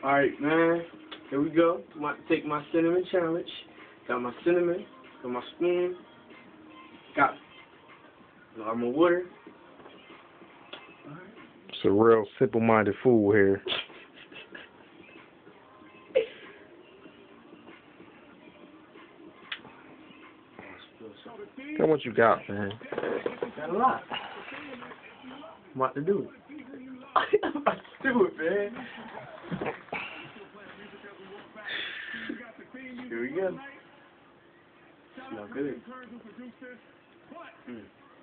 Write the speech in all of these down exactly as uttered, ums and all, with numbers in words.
Alright, man. Here we go. I'm about to take my cinnamon challenge. Got my cinnamon. Got my spoon. Got normal water. It's a real simple-minded fool here. Look at what you got, man. Got a lot. I'm about to do it. I'm about to do it, man. Here we go. Smell good. Mm.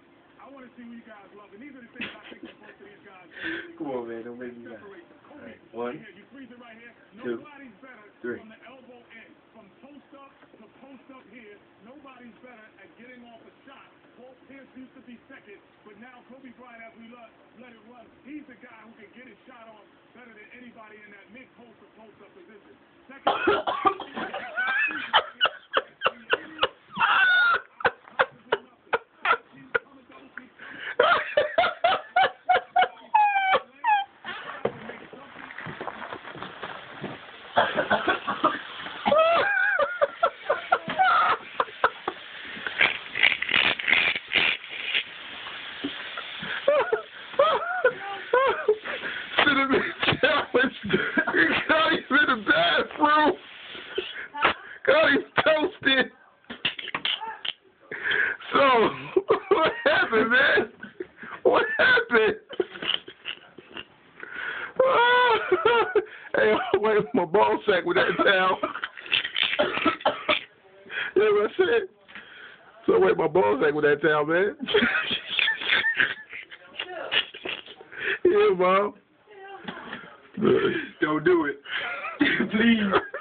Come on, man. Don't make me laugh. All right. One, two, three. From post up to post up here, nobody's better at getting off a shot. Paul Pierce used to be second, but now Kobe Bryant, as we let, let it run, he's the guy who can get his shot off better than anybody in that mid-post to post-up position. Second. God, he's in the bathroom. God, he's toasted. So, what happened, man? What happened? Hey, I wiped my ball sack with that towel. You know what I said? So I wiped my ball sack with that towel, man. Yeah, Mom. Don't do it. Please.